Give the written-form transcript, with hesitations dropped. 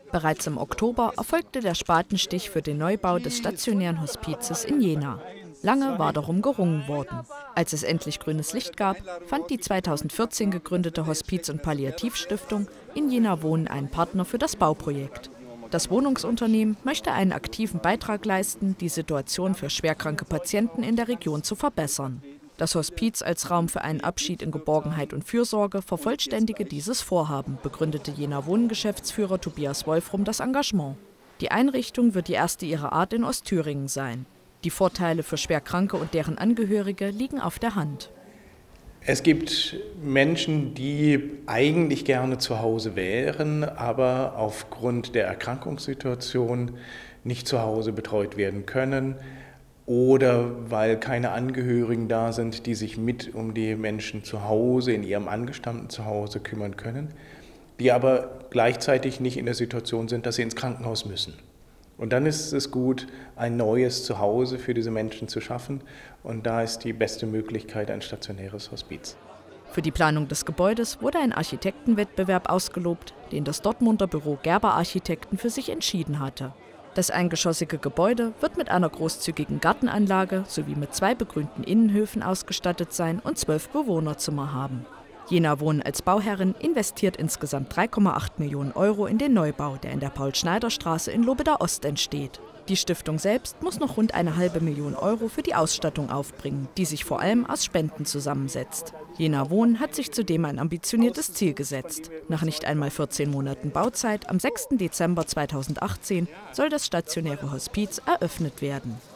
Bereits im Oktober erfolgte der Spatenstich für den Neubau des stationären Hospizes in Jena. Lange war darum gerungen worden. Als es endlich grünes Licht gab, fand die 2014 gegründete Hospiz- und Palliativstiftung in Jena Wohnen einen Partner für das Bauprojekt. Das Wohnungsunternehmen möchte einen aktiven Beitrag leisten, die Situation für schwerkranke Patienten in der Region zu verbessern. Das Hospiz als Raum für einen Abschied in Geborgenheit und Fürsorge vervollständige dieses Vorhaben, begründete Jena Wohnen-Geschäftsführer Tobias Wolfrum das Engagement. Die Einrichtung wird die erste ihrer Art in Ostthüringen sein. Die Vorteile für Schwerkranke und deren Angehörige liegen auf der Hand. Es gibt Menschen, die eigentlich gerne zu Hause wären, aber aufgrund der Erkrankungssituation nicht zu Hause betreut werden können oder weil keine Angehörigen da sind, die sich mit um die Menschen zu Hause, in ihrem angestammten Zuhause kümmern können, die aber gleichzeitig nicht in der Situation sind, dass sie ins Krankenhaus müssen. Und dann ist es gut, ein neues Zuhause für diese Menschen zu schaffen. Und da ist die beste Möglichkeit ein stationäres Hospiz. Für die Planung des Gebäudes wurde ein Architektenwettbewerb ausgelobt, den das Dortmunder Büro Gerber Architekten für sich entschieden hatte. Das eingeschossige Gebäude wird mit einer großzügigen Gartenanlage sowie mit 2 begrünten Innenhöfen ausgestattet sein und 12 Bewohnerzimmer haben. Jena Wohnen als Bauherrin investiert insgesamt 3,8 Millionen Euro in den Neubau, der in der Paul-Schneider-Straße in Lobeda-Ost entsteht. Die Stiftung selbst muss noch rund 1,5 Million Euro für die Ausstattung aufbringen, die sich vor allem aus Spenden zusammensetzt. Jena Wohnen hat sich zudem ein ambitioniertes Ziel gesetzt. Nach nicht einmal 14 Monaten Bauzeit, am 6. Dezember 2018, soll das stationäre Hospiz eröffnet werden.